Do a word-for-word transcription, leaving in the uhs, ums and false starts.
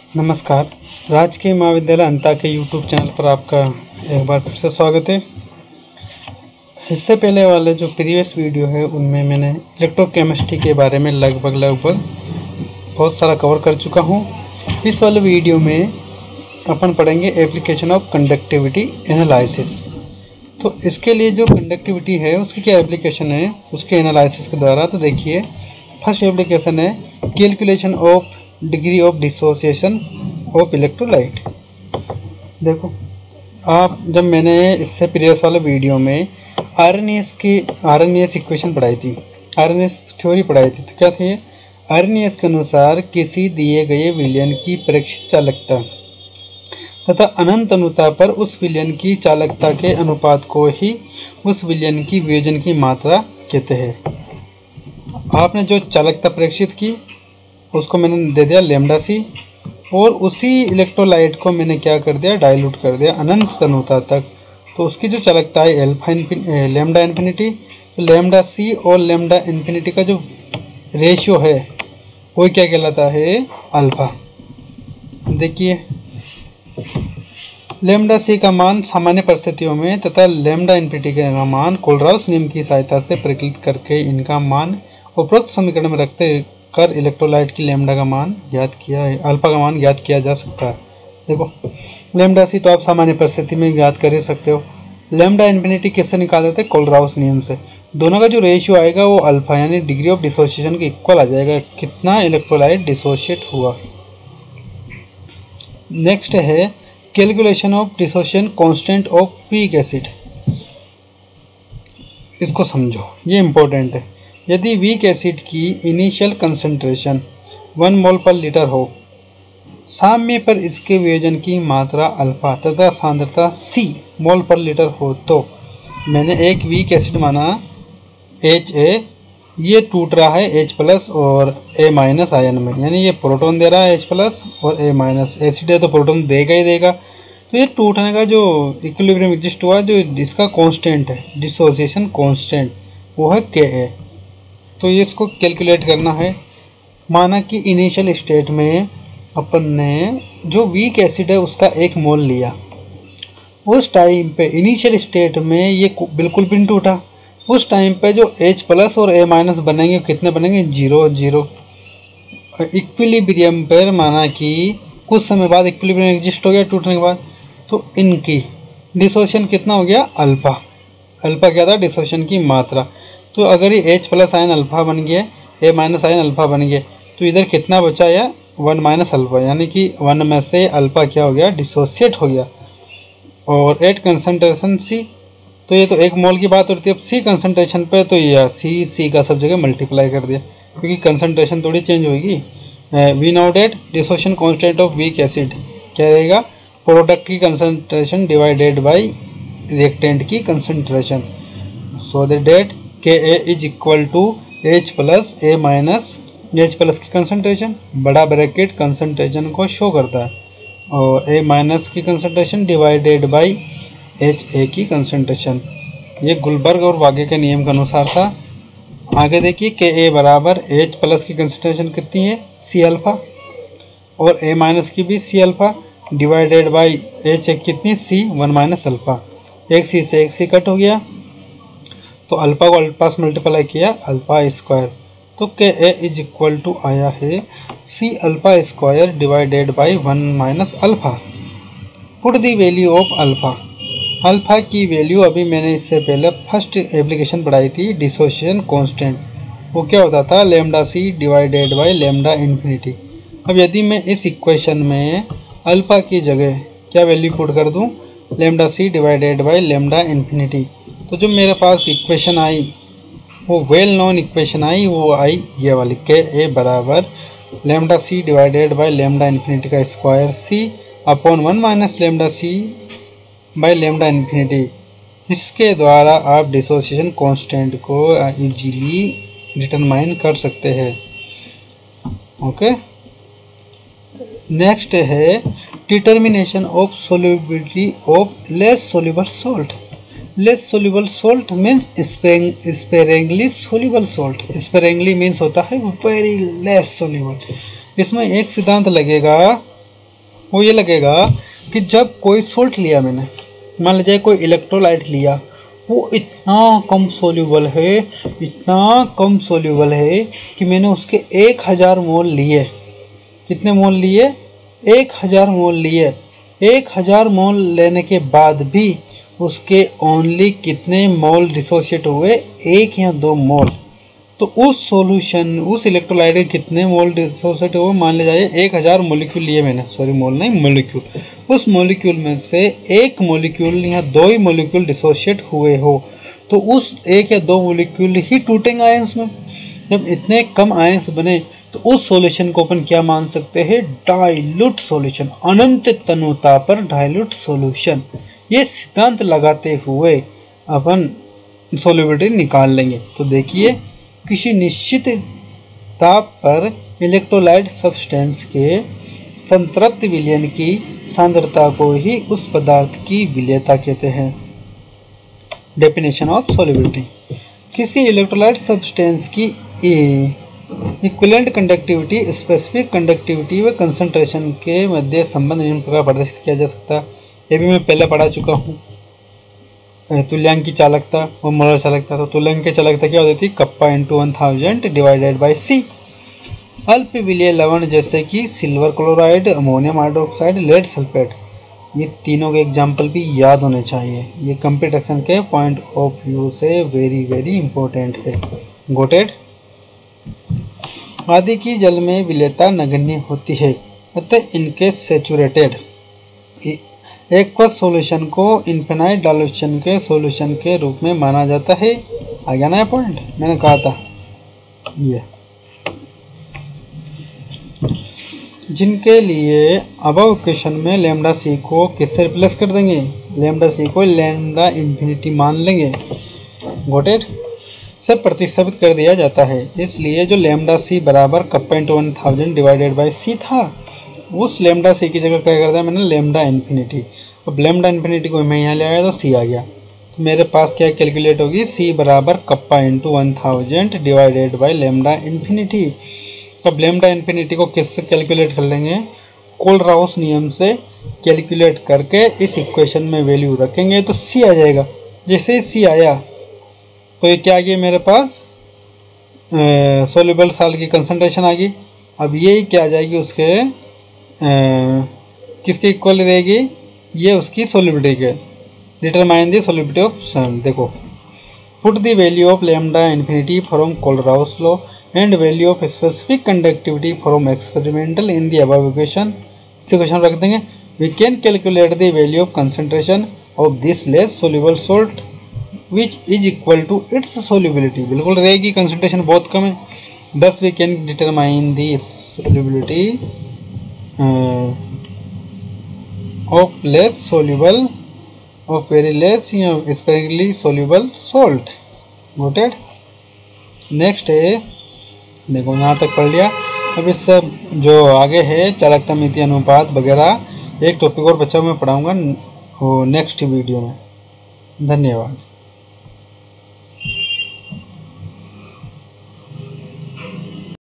नमस्कार। राजकीय महाविद्यालय अंता के यूट्यूब चैनल पर आपका एक बार फिर से स्वागत है। इससे पहले वाले जो प्रीवियस वीडियो है उनमें मैंने इलेक्ट्रोकेमिस्ट्री के बारे में लगभग लगभग बहुत सारा कवर कर चुका हूं। इस वाले वीडियो में अपन पढ़ेंगे एप्लीकेशन ऑफ कंडक्टिविटी एनालिसिस। तो इसके लिए जो कंडक्टिविटी है उसकी क्या एप्लीकेशन है उसके एनालिसिस के द्वारा। तो देखिए, फर्स्ट एप्लीकेशन है calculation of degree of dissociation of electrolyte. देखो, आप जब मैंने इससे प्रीवियस वाले वीडियो में आरएनएस की आरएनएस इक्वेशन पढ़ाई थी, आरएनएस थ्योरी पढ़ाई थी, तो क्या थी? आरएनएस के अनुसार किसी दिए गए विलयन की प्रेक्षित चालकता तथा अनंत अनुता पर उस विलयन की चालकता के अनुपात को ही उस विलयन की वियोजन की मात्रा कहते हैं। आपने जो चालकता प्रेक्षित की उसको मैंने दे दिया लैम्डा सी, और उसी इलेक्ट्रोलाइट को मैंने क्या कर दिया, डाइल्यूट कर दिया अनंत अनुता तक। तो उसकी जो चालकता है एल्फा लैम्डा इन्फिनिटी, तो लैम्डा सी और लैम्डा इन्फिनिटी का जो रेशियो है वो क्या कहलाता है? अल्फा। देखिए, लैम्डा सी का मान सामान्य परिस्थितियों में तथा लैम्डा इन्फिनिटी का मान कोलराउस नियम की सहायता से परिकलित करके इनका मान उपरोक्त समीकरण में रखते कर इलेक्ट्रोलाइट की लैम्डा का मान ज्ञात किया है, अल्फा का मान ज्ञात किया जा सकता है। देखो, लैम्डा सी तो आप सामान्य परिस्थिति में ज्ञात कर ही सकते हो। लैम्डा इन्फिनिटी किससे निकाल देते हैं? कोलराउस नियम से। दोनों का जो रेशियो आएगा वो अल्फा यानी डिग्री ऑफ डिसोसिएशन के इक्वल आ जाएगा, कितना इलेक्ट्रोलाइट डिसोशिएट हुआ। नेक्स्ट है calculation of dissociation constant of weak acid. इसको समझो, ये इंपॉर्टेंट है। यदि वीक एसिड की initial concentration one mole per litre हो, साम्य पर इसके वियोजन की मात्रा अल्फा तथा सांद्रता सी मोल पर लीटर हो, तो मैंने एक वीक एसिड माना एच ए, ये टूट रहा है H प्लस और A माइनस आयन में, यानी ये प्रोटॉन दे रहा है H प्लस और A माइनस। एसिड है तो प्रोटॉन देगा ही देगा। तो ये टूटने का जो इक्विलिब्रियम एग्जिस्ट हुआ, जो इसका कांस्टेंट है डिसोसिएशन कांस्टेंट, वो है के ए। तो ये इसको कैलकुलेट करना है। माना कि इनिशियल स्टेट में अपन ने जो वीक एसिड है उसका एक मोल लिया, उस टाइम पे इनिशियल स्टेट में ये बिल्कुल भी नहीं टूटा। उस टाइम पे जो H प्लस और A माइनस बनेंगे कितने बनेंगे? Zero zero. इक्विलिब्रियम पर माना कि कुछ समय बाद इक्विलिब्रियम एग्जिस्ट हो गया टूटने के बाद, तो इनकी डिसोसिएशन कितना हो गया? अल्फा। अल्फा क्या था? डिसोसिएशन की मात्रा। तो अगर ये H प्लस आयन अल्फा बन गया, A माइनस आयन अल्फा बन गया, तो इधर कितना बचा? या वन माइनस अल्फा, यानी कि वन में से अल्फा क्या हो गया? डिसोसिएट हो गया। और एट कंसंट्रेशन सी, तो ये तो एक मोल की बात होती है। अब सी कंसंट्रेशन पे तो ये सी सी का सब जगह मल्टीप्लाई कर दिया, क्योंकि कंसंट्रेशन थोड़ी चेंज होगी। We know that dissociation constant of weak acid क्या रहेगा? प्रोडक्ट की कंसंट्रेशन डिवाइडेड बाय रिएक्टेंट की concentration. So that that K A is equal to H plus A minus H plus की कंसंट्रेशन, बड़ा bracket concentration को show करता है, और ए माइनस की concentration divided by H A की कंसंट्रेशन। ये गुलबर्ग और वागे के नियम के अनुसार था। आगे देखिए, के ए बराबर एच प्लस की कंसंट्रेशन कितनी है? सी अल्फा, और ए माइनस की भी C alpha divided by H A कितनी? C one minus alpha. एक सी से एक सी कट हो गया, तो अल्फा को अल्फा से मल्टीप्लाई किया, अल्फा स्क्वायर। तो के ए इज इक्वल टू आया है C alpha square divided by one minus alpha. Put the value of alpha. Alpha की वैल्यू अभी मैंने इससे पहले फर्स्ट एप्लीकेशन पढ़ाई थी डिसोसिएशन कांस्टेंट, वो क्या होता था? Lambda C divided by lambda infinity. अब यदि मैं इस इक्वेशन में अल्फा की जगह क्या वैल्यू पुट कर दूं? Lambda C divided by lambda infinity, तो जो मेरे पास इक्वेशन आई वो वेल नोन इक्वेशन आई, वो आई ये वाली, के ए बराबर lambda C divided by lambda infinity का square C upon one minus lambda C by lambda infinity. इसके द्वारा आप डिसोसिएशन कांस्टेंट को इजीली डिटरमाइन कर सकते हैं। ओके, नेक्स्ट है determination of solubility of less soluble salt. Less soluble salt means sparingly soluble salt. Sparingly means होता है वेरी लेस सोल्यूबल। इसमें एक सिद्धांत लगेगा वो ये लगेगा कि जब कोई सोल्ट लिया मैंने, मान लीजिए कोई इलेक्ट्रोलाइट लिया, वो इतना कम सोल्यूबल है, इतना कम सोल्यूबल है कि मैंने उसके एक हज़ार मोल लिए। कितने मोल लिए? एक हज़ार मोल लिए। एक हज़ार मोल लेने के बाद भी उसके ओनली कितने मोल डिसोशिएट हुए? एक या दो मोल। तो उस सॉल्यूशन, उस इलेक्ट्रोलाइट के कितने मोल डिसोशिएट हुए? मान ले जाइए एक हज़ार मोलिक्यूल लिए मैंने, सॉरी मोल नहीं मोलिक्यूल। उस मोलिक्यूल में से एक मोलिक्यूल या दो ही मोलिक्यूल डिसोशिएट हुए हो, तो उस एक या दो मोलिक्यूल ही टूटेंगे आयंस में। जब इतने कम आयंस बने तो उस सॉल्यूशन को अपन क्या मान सकते हैं? Dilute solution. अनंत तनुता पर डाइल्यूट सॉल्यूशन। ये सिद्धांत लगाते हुए अपन सॉल्युबिलिटी निकाल लेंगे। तो देखिए, किसी निश्चित ताप पर इलेक्ट्रोलाइट सब्सटेंस के संतृप्त विलयन की सांद्रता को ही उस पदार्थ की विलेयता कहते हैं। Definition of solubility. किसी इलेक्ट्रोलाइट सब्सटेंस की इक्विवेलेंट कंडक्टिविटी, स्पेसिफिक कंडक्टिविटी व कंसंट्रेशन के मध्य संबंध निम्न प्रकार प्रदर्शित किया जा सकता है। ये भी मैं पहले पढ़ा चुका हूँ। तुल्यांक की चालकता और मोलर चालकता। तो तुल्यांक की चालकता क्या होती थी? Kappa into one thousand divided by C. अल्प विलेय लवण जैसे कि silver chloride, ammonium hydroxide, lead sulphate, ये तीनों के एग्जाम्पल भी याद होने चाहिए। ये कंपटीशन के पॉइंट ऑफ व्यू से वेरी वेरी इंपॉर्टेंट है। गोटेड। आदि की जल में विलेयता नगण्य होती है, अतः इनके सेचुरेटेड एक्वस सॉल्यूशन को इनफिनाइट डाइल्यूशन के सॉल्यूशन के रूप में माना जाता है। आ गया ना पॉइंट? मैंने कहा था ये। जिनके लिए अबव इक्वेशन में लैम्डा सी को किससे रिप्लेस कर देंगे? लैम्डा सी को लैम्डा इन्फिनिटी मान लेंगे। गोटेड। से प्रतिस्थापित कर दिया जाता है। इसलिए जो लैम्डा सी बराबर kappa into one thousand divided by C था, उस लैम्डा सी की जगह क्या कर दिया मैंने? Lambda infinity. अब लैम्डा इन्फिनिटी को मैं यहाँ ले आया तो सी आ गया। तो मेरे पास क्या कैलकुलेट होगी? सी बराबर kappa into one thousand divided by lambda infinity. अब लैम्डा इन्फिनिटी को किससे कैलकुलेट कर लेंगे? कोलराउस नियम से कैलकुलेट करके इस इक्वेशन में वैल्यू रखेंगे तो सी आ जाएगा। जैसे ही सी आया तो ये क्या आ गया मेरे पास? सोल्यूबल साल्ट की कंसंट्रेशन आ गई। अब ये क्या आ जाएगी? उसके आ, किसके इक्वल रहेगी? ये उसकी सोल्युबिलिटी के। Determine the solubility of salt. देखो, put the value of lambda infinity from Kohlrausch law and value of specific conductivity from experimental in the above equation. इस इक्वेशन रख देंगे। We can calculate the value of concentration of this less soluble salt which is equal to its solubility. बिल्कुल रहेगी, concentration बहुत कम है। Thus we can determine the solubility of less soluble of very less या sparingly soluble salt. Noted. Next है, देखो यहाँ तक पढ़ लिया। अब इस सब जो आगे है चालकता मिति अनुपात वगैरह एक टॉपिक और बच्चा मैं पढ़ाऊंगा नेक्स्ट वीडियो में। धन्यवाद।